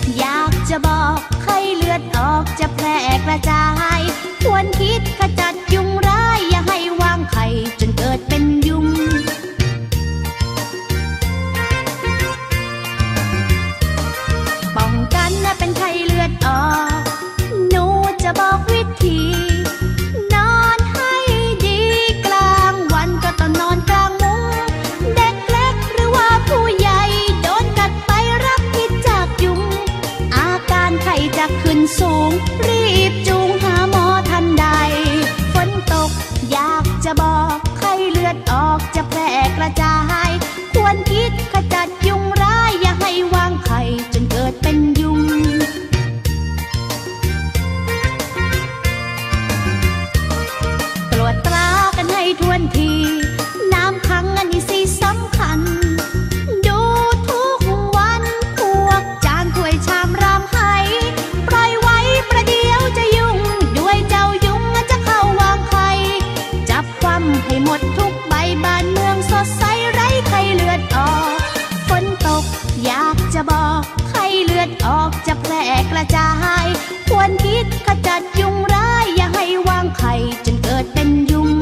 อยากจะบอกไข้เลือดออกจะแพร่กระจายควรคิดขจัดยุงร้ายอย่าให้วางไข่จนเกิดเป็นยุงป้องกันเป็นไข้เลือดออกหนูจะบอกวิธีนอนให้ดีกลางวันก็ต้องนอนกลางมุ้งเด็กเล็กหรือว่าผู้ใหญ่โดนกัดไปรับพิษจากยุงอาการไข้จะขึ้นสูงรีบจูงหาหมอทันใดฝนตกอยากจะบอกไข้เลือดออกจะแพร่กระจายควรคิดขจัดยุงร้ายอย่าให้วางไข่จนเกิดเป็นยุงตรวจตรากันให้ทวนทีน้ำขังอันนี้สิสำคัญดูทุกวันพวกจานถ้วยชามรามไหปล่อยไว้ประเดี๋ยวจะยุ่งด้วยเจ้ายุงจะเข้าวางไข่จับคว่ำให้หมดทุกใบบ้านเมืองสดใสไร้ไข้เลือดออกฝนตกอยากจะบอกไข้เลือดออกจะแพร่กระจายควรคิดขจัดยุงร้ายอย่าให้วางไข่จนเกิดเป็นยุง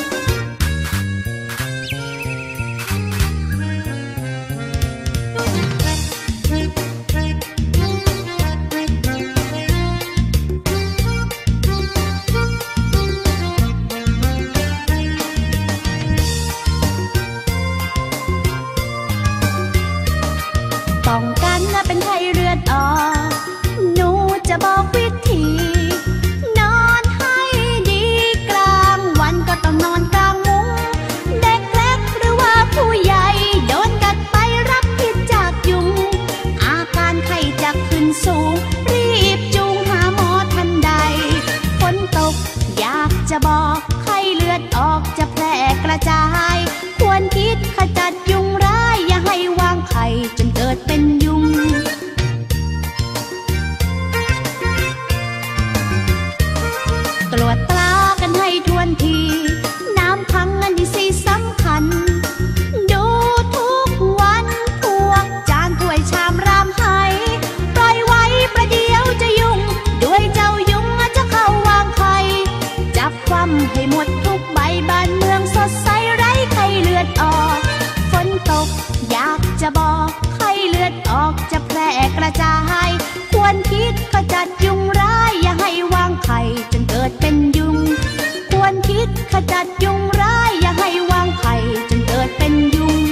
ป้องกันเป็นไข้เลือดออกหนูจะบอกวิธีนอนให้ดีกลางวันก็ต้องนอนกลางมุ้งเด็กเล็กหรือว่าผู้ใหญ่โดนกัดไปรับพิษจากยุงอาการไข้จะขึ้นสูงรีบจูงหาหมอทันใดฝนตกอยากจะบอกไข้เลือดออกจะแพร่กระจายควรคิดขจัดยุงร้ายอย่าให้วางไข่จนเกิดเป็นยุงตรวจตรากันให้ทวนทีน้ำขังอันนี้สิสำคัญดูทุกวันพวกจานถ้วยชามรามไหปล่อยไว้ประเดี๋ยวจะยุ่งด้วยเจ้ายุงจะเข้าวางไข่จับคว่ำให้หมดทุกใบบ้านเมืองสดใสไร้ไข้เลือดออกฝนตกอยากจะบอกไข้เลือดออกจะแพร่กระจายควรคิดขจัดยุงร้ายอย่าให้วางไข่จนเกิดเป็นยุงควรคิดขจัดยุงร้ายอย่าให้วางไข่จนเกิดเป็นยุง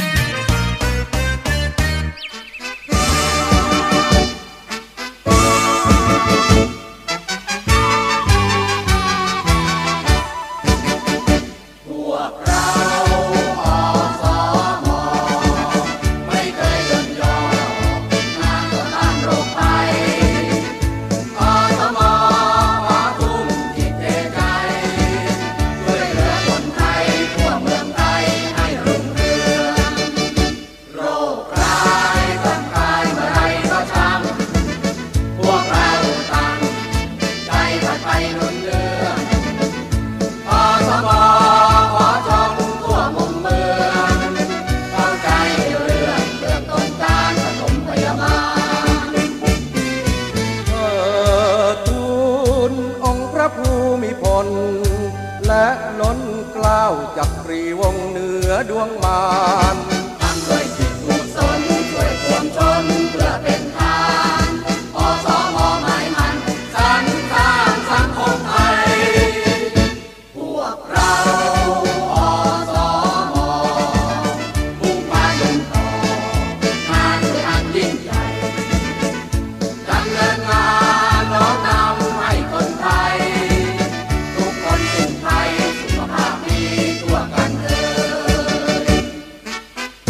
และล้นเกล้าจักรีวงเหนือดวงมารทำด้วยจิตกุศลช่วยปวงชนเพื่อเป็นทานอสม.หมายมั่นสรรสร้างสังคมไทยพวกเราอสม.มุ่งมายุ่งต่องานด้วยอันยิ่งใหญ่ดำเนินงานน้อมนำให้คนไทยทุกคนเป็นไทยสุขภาพดีทั่วกันเถิด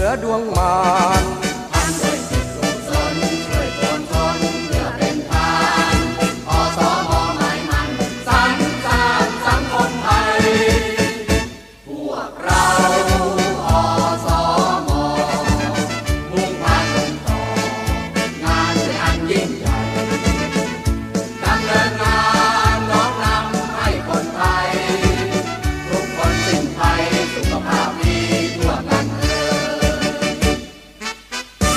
อดวงมารท่านด้วยจิตกุศลช่วยปวงชนเพื่อเป็นทานอสม.หมายมั่นสรรสร้างสังคมไทยพวกเราอสม.มุ่งมั่นต่องานด้วยอันยิ่งใหญ่ดำเนินงานน้อมนำให้คนไทยทุกคนสิ้นภัยสุขภาพดีทั่วกันเถิด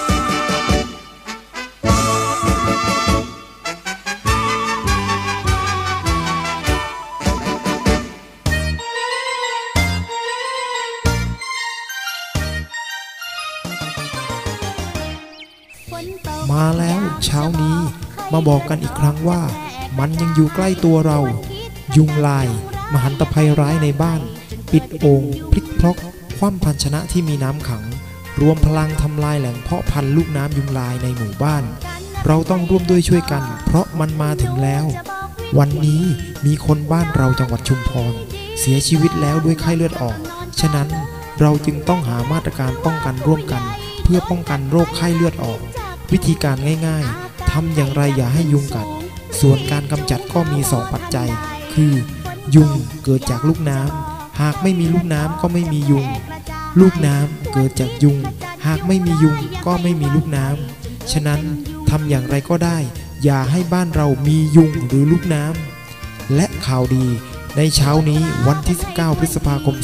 มาแล้วเช้านี้มาบอกกันอีกครั้งว่ามันยังอยู่ใกล้ตัวเรายุงลายมหันตภัยร้ายในบ้านปิดโอ่งพลิกพล็อกคว่ำภาชนะที่มีน้ำขังรวมพลังทำลายแหล่งเพาะพันธุ์ลูกน้ำยุงลายในหมู่บ้านเราต้องร่วมด้วยช่วยกันเพราะมันมาถึงแล้ววันนี้มีคนบ้านเราจังหวัดชุมพรเสียชีวิตแล้วด้วยไข้เลือดออกฉะนั้นเราจึงต้องหามาตรการป้องกันร่วมกันเพื่อป้องกันโรคไข้เลือดออกวิธีการง่ายๆทำอย่างไรอย่าให้ยุงกัดส่วนการกำจัดก็มี2ปัจจัยคือยุงเกิดจากลูกน้ำหากไม่มีลูกน้ำก็ไม่มียุงลูกน้ำเกิดจากยุงหากไม่มียุงก็ไม่มีลูกน้ำฉะนั้นทำอย่างไรก็ได้อย่าให้บ้านเรามียุงหรือลูกน้ำและข่าวดีในเช้านี้วันที่19พฤษภาคม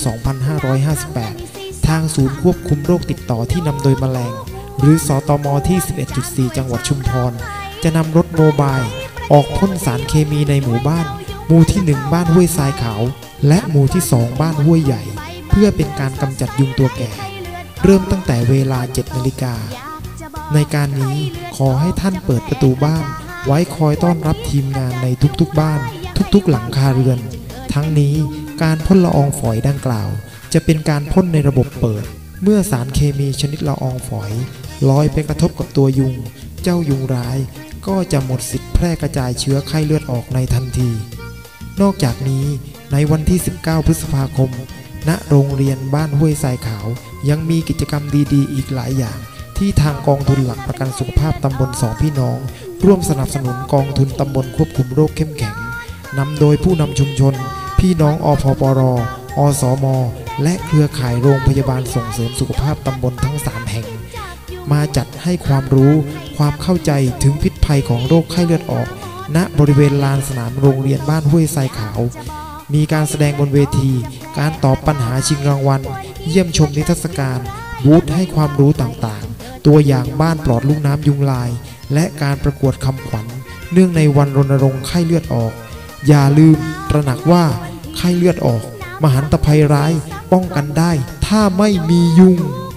2558ทางศูนย์ควบคุมโรคติดต่อที่นำโดยแมลงหรือสตมที่ 11.4 จังหวัดชุมพรจะนำรถโมบายออกพ่นสารเคมีในหมู่บ้านหมู่ที่1บ้านห้วยทรายขาวและหมู่ที่2บ้านห้วยใหญ่เพื่อเป็นการกำจัดยุงตัวแก่เริ่มตั้งแต่เวลา 7 นาฬิกาในการนี้ขอให้ท่านเปิดประตูบ้านไว้คอยต้อนรับทีมงานในทุกๆบ้านทุกๆหลังคาเรือนทั้งนี้การพ่นละอองฝอยดังกล่าวจะเป็นการพ่นในระบบเปิดเมื่อสารเคมีชนิดละอองฝอยลอยไปกระทบกับตัวยุงเจ้ายุงร้ายก็จะหมดสิทธิ์แพร่กระจายเชื้อไข้เลือดออกในทันทีนอกจากนี้ในวันที่19พฤษภาคมณโรงเรียนบ้านห้วยทรายขาวยังมีกิจกรรมดีๆอีกหลายอย่างที่ทางกองทุนหลักประกันสุขภาพตำบลสองพี่น้องร่วมสนับสนุนกองทุนตำบลควบคุมโรคเข้มแข็งนำโดยผู้นำชุมชนพี่น้องอพปร.อสม.และเครือข่ายโรงพยาบาลส่งเสริมสุขภาพตำบลทั้ง3แห่งมาจัดให้ความรู้ความเข้าใจถึงพิษภัยของโรคไข้เลือดออกณบริเวณลานสนามโรงเรียนบ้านห้วยทรายขาวมีการแสดงบนเวทีการตอบปัญหาชิงรางวัลเยี่ยมชมนิทรรศการบูธให้ความรู้ต่างๆตัวอย่างบ้านปลอดลูกน้ำยุงลายและการประกวดคำขวัญเนื่องในวันรณรงค์ไข้เลือดออกอย่าลืมตระหนักว่าไข้เลือดออกมหันตภัยร้ายป้องกันได้ถ้าไม่มียุง